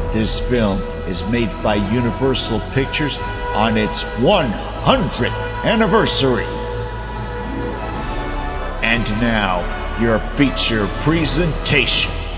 This film is made by Universal Pictures on its 100th anniversary. And now, your feature presentation.